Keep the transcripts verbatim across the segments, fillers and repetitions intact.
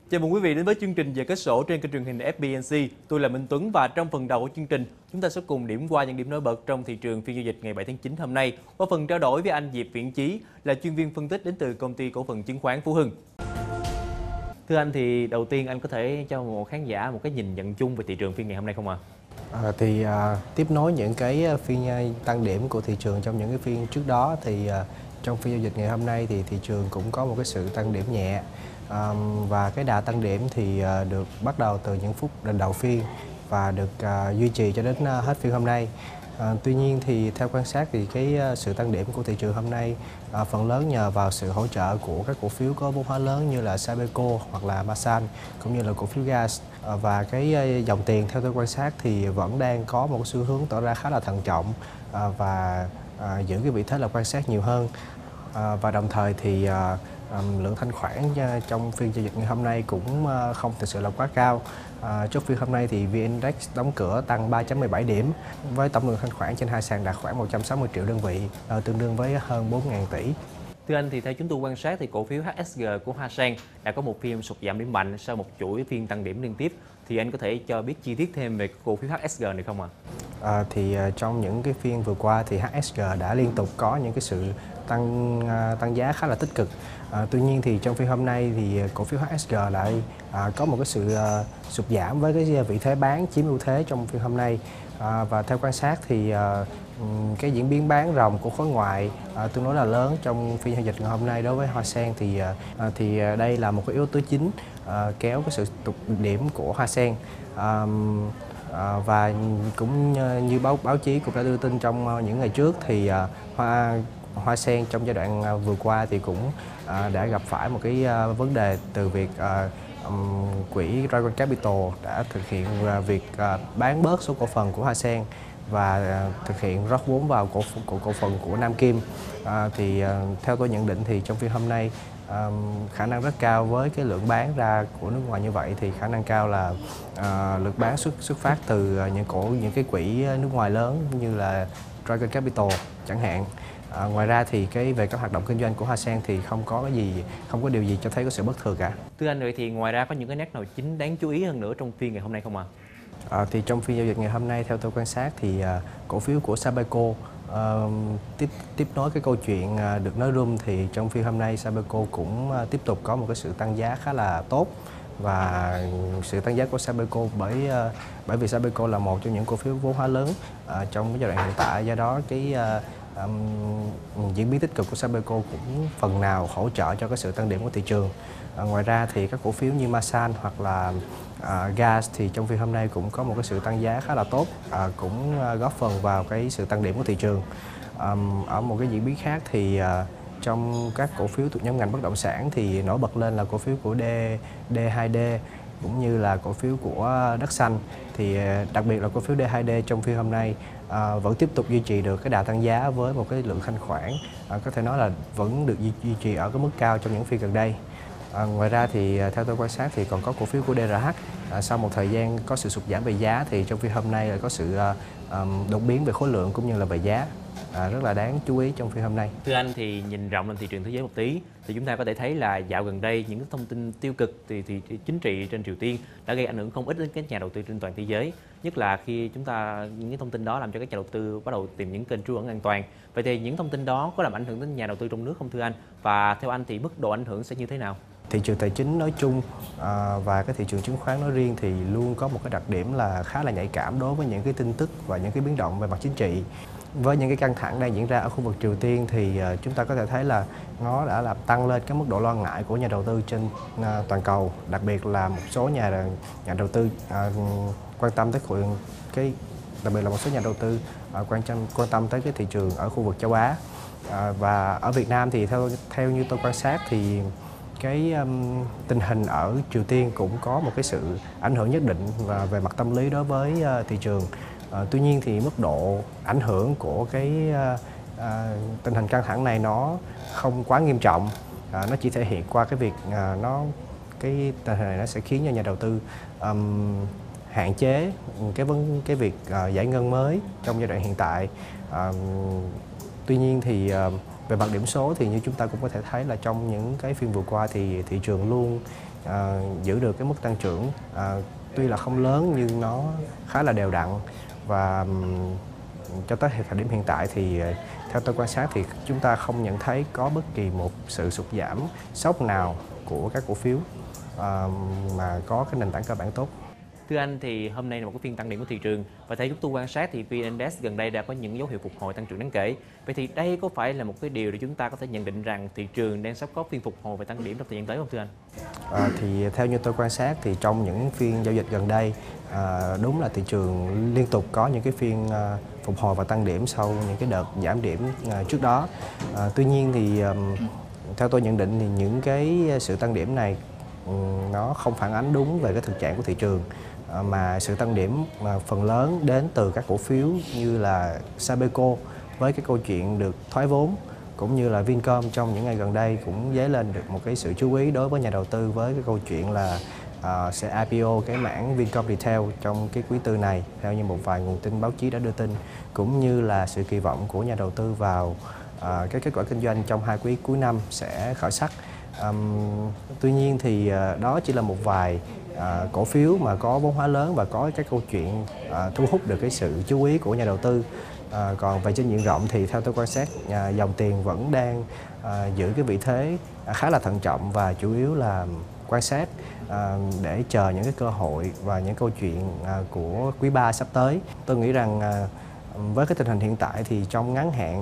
Chào mừng quý vị đến với chương trình Giờ Kết Sổ trên kênh truyền hình ép bê en xê. Tôi là Minh Tuấn và trong phần đầu của chương trình, chúng ta sẽ cùng điểm qua những điểm nổi bật trong thị trường phiên giao dịch ngày bảy tháng chín hôm nay qua phần trao đổi với anh Diệp Viễn Chí là chuyên viên phân tích đến từ công ty cổ phần chứng khoán Phú Hưng. Thưa anh, thì đầu tiên anh có thể cho một khán giả một cái nhìn nhận chung về thị trường phiên ngày hôm nay không ạ? À, thì à, tiếp nối những cái phiên tăng điểm của thị trường trong những cái phiên trước đó thì à, trong phiên giao dịch ngày hôm nay thì thị trường cũng có một cái sự tăng điểm nhẹ. À, và cái đà tăng điểm thì à, được bắt đầu từ những phút đầu phiên và được à, duy trì cho đến à, hết phiên hôm nay. À, tuy nhiên thì theo quan sát thì cái à, sự tăng điểm của thị trường hôm nay à, phần lớn nhờ vào sự hỗ trợ của các cổ phiếu có vốn hóa lớn như là Sabeco hoặc là Masan cũng như là cổ phiếu gas. À, và cái à, dòng tiền theo tôi quan sát thì vẫn đang có một xu hướng tỏ ra khá là thận trọng à, và à, giữ cái vị thế là quan sát nhiều hơn. À, và đồng thời thì à, Um, lượng thanh khoản uh, trong phiên giao dịch ngày hôm nay cũng uh, không thực sự là quá cao. Uh, trước phiên hôm nay thì vê en-Index đóng cửa tăng ba phẩy mười bảy điểm với tổng lượng thanh khoản trên hai sàn đạt khoảng một trăm sáu mươi triệu đơn vị, uh, tương đương với hơn bốn nghìn tỷ. Thưa anh, thì theo chúng tôi quan sát thì cổ phiếu hát ét giê của Hoa Sen đã có một phiên sụt giảm điểm mạnh sau một chuỗi phiên tăng điểm liên tiếp. Thì anh có thể cho biết chi tiết thêm về cổ phiếu hát ét giê này không ạ? À, thì uh, trong những cái phiên vừa qua thì hát ét giê đã liên tục có những cái sự tăng uh, tăng giá khá là tích cực. À, tuy nhiên thì trong phiên hôm nay thì cổ phiếu hát ét giê lại à, có một cái sự uh, sụt giảm với cái vị thế bán chiếm ưu thế trong phiên hôm nay. À, và theo quan sát thì uh, cái diễn biến bán ròng của khối ngoại uh, tương đối là lớn trong phiên giao dịch ngày hôm nay đối với Hoa Sen thì uh, thì đây là một cái yếu tố chính uh, kéo cái sự tụt điểm của Hoa Sen. Um, À, và cũng như báo báo chí cũng đã đưa tin trong những ngày trước thì à, hoa hoa sen trong giai đoạn à, vừa qua thì cũng à, đã gặp phải một cái à, vấn đề từ việc à, um, quỹ Dragon Capital đã thực hiện à, việc à, bán bớt số cổ phần của Hoa Sen và à, thực hiện rót vốn vào cổ cổ, cổ phần của Nam Kim. À, thì à, theo tôi nhận định thì trong phiên hôm nay à, khả năng rất cao với cái lượng bán ra của nước ngoài như vậy thì khả năng cao là à, lực bán xuất xuất phát từ những cổ những cái quỹ nước ngoài lớn như là Dragon Capital chẳng hạn. À, ngoài ra thì cái về các hoạt động kinh doanh của Hoa Sen thì không có cái gì không có điều gì cho thấy có sự bất thường cả. Thưa anh, vậy thì ngoài ra có những cái nét nào chính đáng chú ý hơn nữa trong phiên ngày hôm nay không ạ? À, thì trong phiên giao dịch ngày hôm nay theo tôi quan sát thì à, cổ phiếu của Sabeco Uh, tiếp tiếp nối cái câu chuyện uh, được nói room thì trong phiên hôm nay Sabeco cũng uh, tiếp tục có một cái sự tăng giá khá là tốt, và sự tăng giá của Sabeco bởi uh, bởi vì Sabeco là một trong những cổ phiếu vốn hóa lớn uh, trong cái giai đoạn hiện tại, do đó cái uh, um, diễn biến tích cực của Sabeco cũng phần nào hỗ trợ cho cái sự tăng điểm của thị trường. Uh, ngoài ra thì các cổ phiếu như Masan hoặc là À, gas thì trong phiên hôm nay cũng có một cái sự tăng giá khá là tốt, à, cũng à, góp phần vào cái sự tăng điểm của thị trường. À, ở một cái diễn biến khác thì à, trong các cổ phiếu thuộc nhóm ngành bất động sản thì nổi bật lên là cổ phiếu của D, D hai D cũng như là cổ phiếu của Đất Xanh. Thì à, đặc biệt là cổ phiếu D hai D trong phiên hôm nay à, vẫn tiếp tục duy trì được cái đà tăng giá với một cái lượng thanh khoản à, có thể nói là vẫn được duy, duy trì ở cái mức cao trong những phiên gần đây. À, ngoài ra thì theo tôi quan sát thì còn có cổ phiếu của đê rờ hát à, sau một thời gian có sự sụt giảm về giá thì trong phiên hôm nay là có sự uh, um, đột biến về khối lượng cũng như là về giá, à, rất là đáng chú ý trong phiên hôm nay. Thưa anh, thì nhìn rộng lên thị trường thế giới một tí thì chúng ta có thể thấy là dạo gần đây những thông tin tiêu cực thì, thì, thì chính trị trên Triều Tiên đã gây ảnh hưởng không ít đến các nhà đầu tư trên toàn thế giới, nhất là khi chúng ta những cái thông tin đó làm cho các nhà đầu tư bắt đầu tìm những kênh trú ẩn an toàn. Vậy thì những thông tin đó có làm ảnh hưởng đến nhà đầu tư trong nước không thưa anh? Và theo anh thì mức độ ảnh hưởng sẽ như thế nào? Thị trường tài chính nói chung à, và cái thị trường chứng khoán nói riêng thì luôn có một cái đặc điểm là khá là nhạy cảm đối với những cái tin tức và những cái biến động về mặt chính trị. Với những cái căng thẳng đang diễn ra ở khu vực Triều Tiên thì uh, chúng ta có thể thấy là nó đã làm tăng lên cái mức độ lo ngại của nhà đầu tư trên uh, toàn cầu, đặc biệt là một số nhà nhà đầu tư uh, quan tâm tới cái đặc biệt là một số nhà đầu tư uh, quan tâm quan tâm tới cái thị trường ở khu vực châu Á. Uh, và ở Việt Nam thì theo theo như tôi quan sát thì cái um, tình hình ở Triều Tiên cũng có một cái sự ảnh hưởng nhất định và về mặt tâm lý đối với uh, thị trường. Uh, tuy nhiên thì mức độ ảnh hưởng của cái uh, uh, tình hình căng thẳng này nó không quá nghiêm trọng. Uh, nó chỉ thể hiện qua cái việc uh, nó cái tình hình này nó sẽ khiến cho nhà đầu tư um, hạn chế cái vấn cái việc uh, giải ngân mới trong giai đoạn hiện tại. Uh, tuy nhiên thì uh, về mặt điểm số thì như chúng ta cũng có thể thấy là trong những cái phiên vừa qua thì thị trường luôn à, giữ được cái mức tăng trưởng à, tuy là không lớn nhưng nó khá là đều đặn. Và um, cho tới thời điểm hiện tại thì theo tôi quan sát thì chúng ta không nhận thấy có bất kỳ một sự sụt giảm sốc nào của các cổ phiếu à, mà có cái nền tảng cơ bản tốt. Thưa anh, thì hôm nay là một cái phiên tăng điểm của thị trường và theo chúng tôi quan sát thì vê en Index gần đây đã có những dấu hiệu phục hồi tăng trưởng đáng kể. Vậy thì đây có phải là một cái điều để chúng ta có thể nhận định rằng thị trường đang sắp có phiên phục hồi và tăng điểm trong thời gian tới không thưa anh? À, thì theo như tôi quan sát thì trong những phiên giao dịch gần đây à, đúng là thị trường liên tục có những cái phiên à, phục hồi và tăng điểm sau những cái đợt giảm điểm à, trước đó. À, tuy nhiên thì à, theo tôi nhận định thì những cái sự tăng điểm này um, nó không phản ánh đúng về cái thực trạng của thị trường, à, mà sự tăng điểm mà phần lớn đến từ các cổ phiếu như là Sabeco với cái câu chuyện được thoái vốn, cũng như là Vincom trong những ngày gần đây cũng dấy lên được một cái sự chú ý đối với nhà đầu tư với cái câu chuyện là uh, sẽ i pê o cái mảng Vincom Retail trong cái quý tư này theo như một vài nguồn tin báo chí đã đưa tin, cũng như là sự kỳ vọng của nhà đầu tư vào uh, cái kết quả kinh doanh trong hai quý cuối năm sẽ khởi sắc. Um, tuy nhiên thì uh, đó chỉ là một vài uh, cổ phiếu mà có vốn hóa lớn và có cái câu chuyện uh, thu hút được cái sự chú ý của nhà đầu tư. À, còn về trên diện rộng thì theo tôi quan sát à, dòng tiền vẫn đang à, giữ cái vị thế à, khá là thận trọng và chủ yếu là quan sát à, để chờ những cái cơ hội và những câu chuyện à, của quý ba sắp tới. Tôi nghĩ rằng à, với cái tình hình hiện tại thì trong ngắn hạn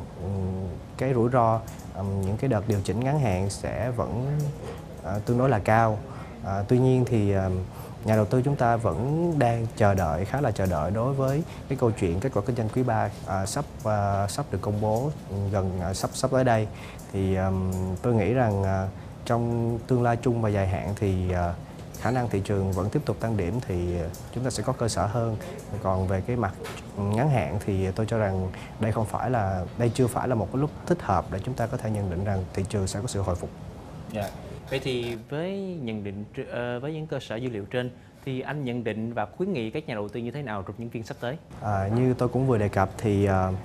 cái rủi ro những cái đợt điều chỉnh ngắn hạn sẽ vẫn à, tương đối là cao. À, tuy nhiên thì à, nhà đầu tư chúng ta vẫn đang chờ đợi, khá là chờ đợi đối với cái câu chuyện kết quả kinh doanh quý ba à, sắp à, sắp được công bố gần à, sắp sắp tới đây. Thì um, tôi nghĩ rằng à, trong tương lai chung và dài hạn thì à, khả năng thị trường vẫn tiếp tục tăng điểm thì chúng ta sẽ có cơ sở hơn. Còn về cái mặt ngắn hạn thì tôi cho rằng đây không phải là đây chưa phải là một cái lúc thích hợp để chúng ta có thể nhận định rằng thị trường sẽ có sự hồi phục. Yeah. Vậy thì với nhận định với những cơ sở dữ liệu trên thì anh nhận định và khuyến nghị các nhà đầu tư như thế nào trong những phiên sắp tới? À, như tôi cũng vừa đề cập thì uh,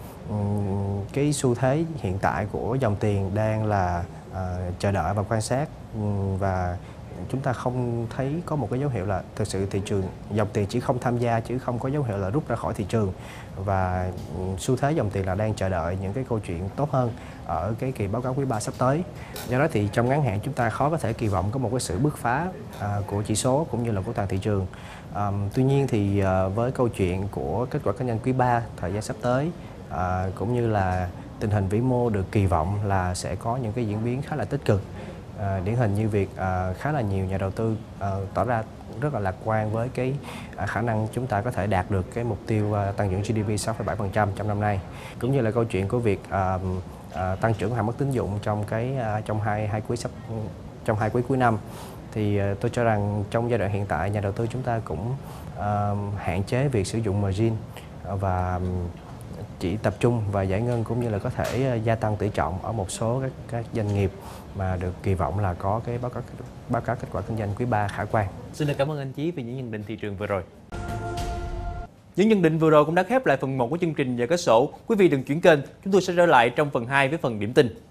cái xu thế hiện tại của dòng tiền đang là uh, chờ đợi và quan sát, và chúng ta không thấy có một cái dấu hiệu là thực sự thị trường dòng tiền chỉ không tham gia chứ không có dấu hiệu là rút ra khỏi thị trường, và xu thế dòng tiền là đang chờ đợi những cái câu chuyện tốt hơn ở cái kỳ báo cáo quý ba sắp tới. Do đó thì trong ngắn hạn chúng ta khó có thể kỳ vọng có một cái sự bứt phá à, của chỉ số cũng như là của toàn thị trường. À, tuy nhiên thì à, với câu chuyện của kết quả kinh doanh quý ba thời gian sắp tới à, cũng như là tình hình vĩ mô được kỳ vọng là sẽ có những cái diễn biến khá là tích cực. À, điển hình như việc à, khá là nhiều nhà đầu tư à, tỏ ra rất là lạc quan với cái à, khả năng chúng ta có thể đạt được cái mục tiêu à, tăng trưởng giê đê pê sáu phẩy bảy phần trăm trong năm nay, cũng như là câu chuyện của việc à, à, tăng trưởng hạn mức tín dụng trong cái à, trong hai hai quý sắp trong hai quý cuối năm. Thì à, tôi cho rằng trong giai đoạn hiện tại nhà đầu tư chúng ta cũng à, hạn chế việc sử dụng margin và chỉ tập trung và giải ngân, cũng như là có thể gia tăng tỷ trọng ở một số các, các doanh nghiệp mà được kỳ vọng là có cái báo cáo báo cáo kết quả kinh doanh quý ba khả quan. Xin được cảm ơn anh Chí vì những nhận định thị trường vừa rồi. Những nhận định vừa rồi cũng đã khép lại phần một của chương trình Giờ Kết Sổ. Quý vị đừng chuyển kênh, chúng tôi sẽ trở lại trong phần hai với phần điểm tin.